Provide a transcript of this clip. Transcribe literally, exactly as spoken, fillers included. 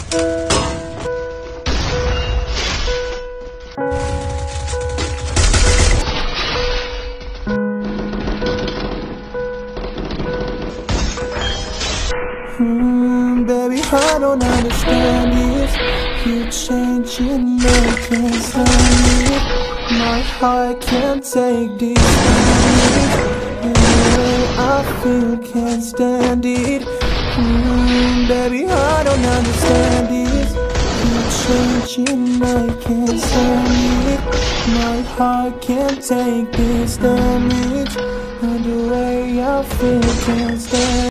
Hmm, baby, I don't understand it. You changing, I can't stand it. My heart can't take this pain. And the way I feel, can't stand it. Hmm, baby, I don't understand it. You changing, I can't stand it. My heart can't take this damage. And the way I feel, can't stand it.